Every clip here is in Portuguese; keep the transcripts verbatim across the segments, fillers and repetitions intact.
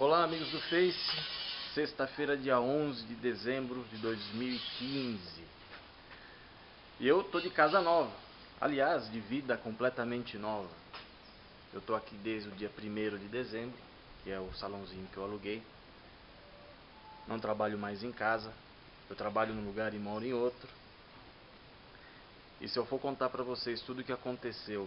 Olá, amigos do Face, sexta-feira, dia onze de dezembro de dois mil e quinze. E eu tô de casa nova, aliás, de vida completamente nova. Eu tô aqui desde o dia primeiro de dezembro, que é o salãozinho que eu aluguei. Não trabalho mais em casa, eu trabalho num lugar e moro em outro. E se eu for contar pra vocês tudo o que aconteceu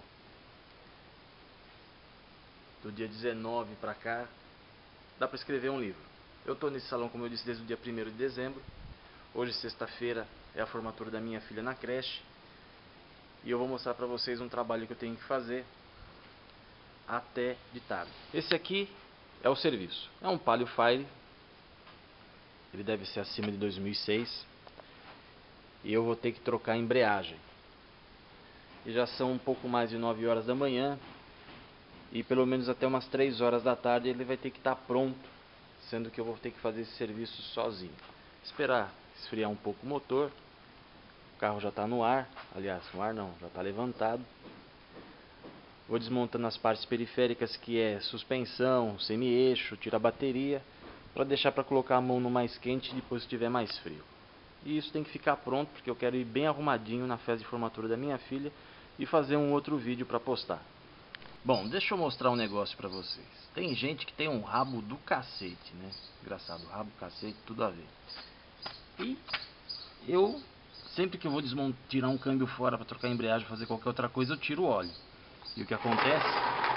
do dia dezenove pra cá, dá pra escrever um livro. Eu tô nesse salão, como eu disse, desde o dia primeiro de dezembro. Hoje, sexta-feira, é a formatura da minha filha na creche. E eu vou mostrar pra vocês um trabalho que eu tenho que fazer até de tarde. Esse aqui é o serviço. É um Palio Fire. Ele deve ser acima de dois mil e seis. E eu vou ter que trocar a embreagem. E já são um pouco mais de nove horas da manhã. E pelo menos até umas três horas da tarde ele vai ter que estar pronto, sendo que eu vou ter que fazer esse serviço sozinho. Esperar esfriar um pouco o motor. O carro já está no ar, aliás, no ar não, já está levantado. Vou desmontando as partes periféricas, que é suspensão, semi-eixo, tira a bateria, para deixar para colocar a mão no mais quente depois que estiver mais frio. E isso tem que ficar pronto, porque eu quero ir bem arrumadinho na festa de formatura da minha filha e fazer um outro vídeo para postar. Bom, deixa eu mostrar um negócio pra vocês. Tem gente que tem um rabo do cacete, né? Engraçado, rabo, cacete, tudo a ver. E eu, sempre que eu vou desmontar, tirar um câmbio fora pra trocar a embreagem, fazer qualquer outra coisa, eu tiro o óleo. E o que acontece?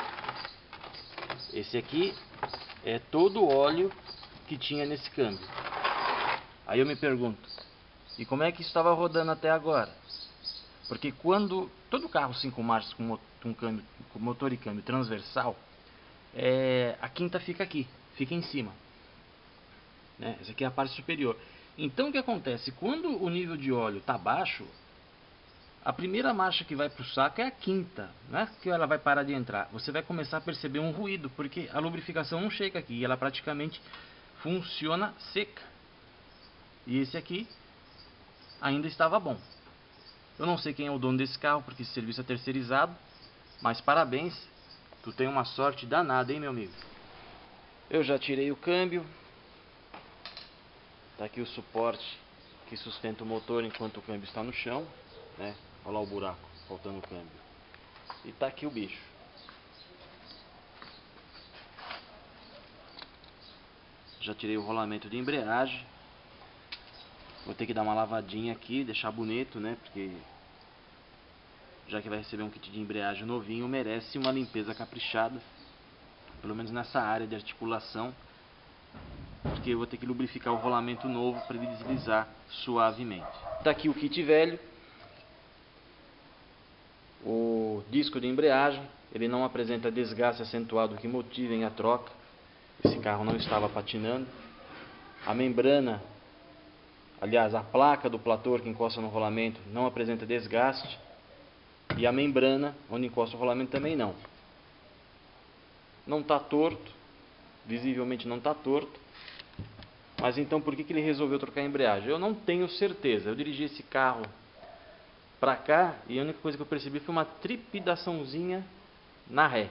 Esse aqui é todo o óleo que tinha nesse câmbio. Aí eu me pergunto, e como é que isso estava rodando até agora? Porque quando todo carro cinco marchas com, com, câmbio, com motor e câmbio transversal, é, a quinta fica aqui, fica em cima, né? Essa aqui é a parte superior. Então o que acontece? Quando o nível de óleo está baixo, a primeira marcha que vai para o saco é a quinta, não é que ela vai parar de entrar. Você vai começar a perceber um ruído, porque a lubrificação não chega aqui, ela praticamente funciona seca. E esse aqui ainda estava bom. Eu não sei quem é o dono desse carro, porque esse serviço é terceirizado, mas parabéns, tu tem uma sorte danada, hein, meu amigo? Eu já tirei o câmbio, tá aqui o suporte que sustenta o motor enquanto o câmbio está no chão, né? Olha lá o buraco, faltando o câmbio. E tá aqui o bicho. Já tirei o rolamento de embreagem. Vou ter que dar uma lavadinha aqui, deixar bonito, né? Porque já que vai receber um kit de embreagem novinho, merece uma limpeza caprichada. Pelo menos nessa área de articulação. Porque eu vou ter que lubrificar o rolamento novo para ele deslizar suavemente. Tá aqui o kit velho. O disco de embreagem. Ele não apresenta desgaste acentuado que motivem a troca. Esse carro não estava patinando. A membrana, aliás, a placa do plator que encosta no rolamento não apresenta desgaste. E a membrana onde encosta o rolamento também não. Não está torto. Visivelmente não está torto. Mas então por que, que ele resolveu trocar a embreagem? Eu não tenho certeza. Eu dirigi esse carro pra cá e a única coisa que eu percebi foi uma trepidaçãozinha na ré.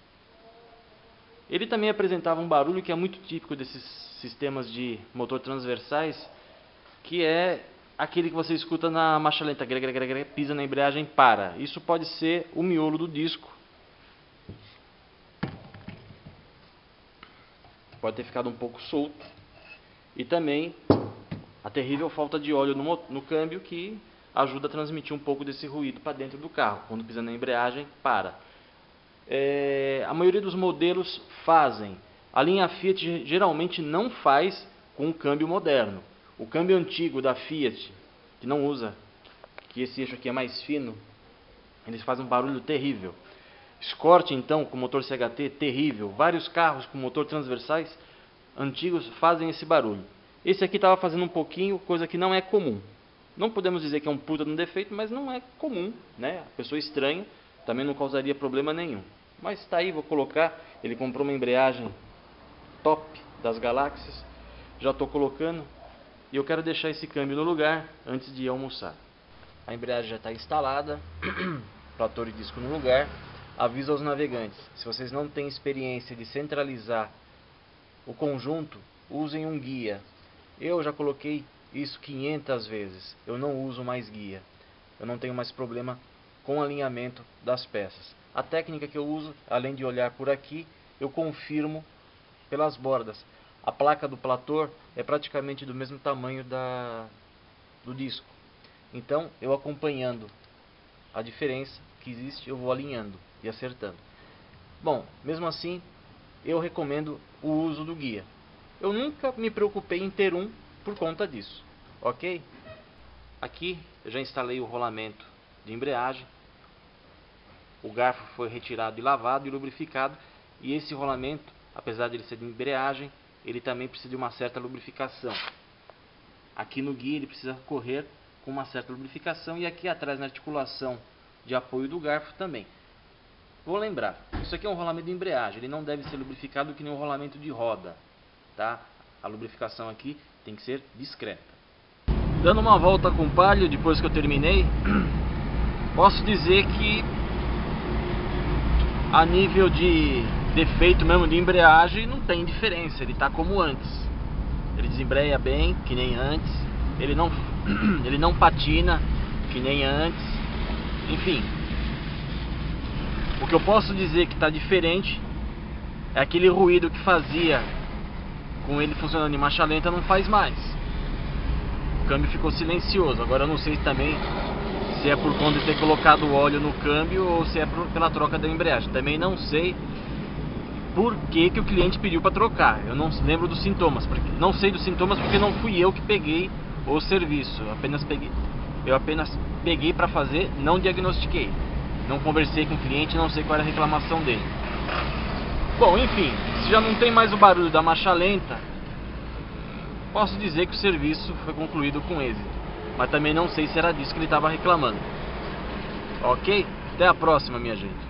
Ele também apresentava um barulho que é muito típico desses sistemas de motor transversais, que é aquele que você escuta na marcha lenta, pisa na embreagem e para. Isso pode ser o miolo do disco. Pode ter ficado um pouco solto. E também a terrível falta de óleo no, no câmbio, que ajuda a transmitir um pouco desse ruído para dentro do carro. Quando pisa na embreagem, para. É, a maioria dos modelos fazem. A linha Fiat geralmente não faz com o câmbio moderno. O câmbio antigo da Fiat, que não usa, que esse eixo aqui é mais fino, eles fazem um barulho terrível. Escort, então, com motor C H T, terrível. Vários carros com motor transversais antigos fazem esse barulho. Esse aqui estava fazendo um pouquinho, coisa que não é comum. Não podemos dizer que é um puta de um defeito, mas não é comum, né? A pessoa estranha, também não causaria problema nenhum. Mas está aí, vou colocar. Ele comprou uma embreagem top das galáxias. Já estou colocando. E eu quero deixar esse câmbio no lugar antes de almoçar. A embreagem já está instalada. Plator e disco no lugar. Aviso aos navegantes: se vocês não têm experiência de centralizar o conjunto, usem um guia. Eu já coloquei isso quinhentas vezes. Eu não uso mais guia. Eu não tenho mais problema com o alinhamento das peças. A técnica que eu uso, além de olhar por aqui, eu confirmo pelas bordas. A placa do plator é praticamente do mesmo tamanho da, do disco. Então, eu acompanhando a diferença que existe, eu vou alinhando e acertando. Bom, mesmo assim, eu recomendo o uso do guia. Eu nunca me preocupei em ter um por conta disso, ok? Aqui eu já instalei o rolamento de embreagem. O garfo foi retirado e lavado e lubrificado. E esse rolamento, apesar de ele ser de embreagem, ele também precisa de uma certa lubrificação. Aqui no guia ele precisa correr com uma certa lubrificação. E aqui atrás na articulação de apoio do garfo também. Vou lembrar, isso aqui é um rolamento de embreagem. Ele não deve ser lubrificado que nem um rolamento de roda, tá? A lubrificação aqui tem que ser discreta. Dando uma volta com palio depois que eu terminei, posso dizer que a nível de defeito mesmo de embreagem não tem diferença, ele está como antes. Ele desembreia bem, que nem antes. Ele não, ele não patina, que nem antes. Enfim, o que eu posso dizer que está diferente é aquele ruído que fazia com ele funcionando em marcha lenta, não faz mais. O câmbio ficou silencioso. Agora eu não sei também se é por conta de ter colocado o óleo no câmbio ou se é por, pela troca da embreagem. Também não sei por que, que o cliente pediu para trocar. Eu não lembro dos sintomas. Porque, não sei dos sintomas porque não fui eu que peguei o serviço. Eu apenas peguei, eu apenas peguei para fazer, não diagnostiquei. Não conversei com o cliente, não sei qual era a reclamação dele. Bom, enfim, se já não tem mais o barulho da marcha lenta, posso dizer que o serviço foi concluído com êxito. Mas também não sei se era disso que ele estava reclamando. Ok? Até a próxima, minha gente.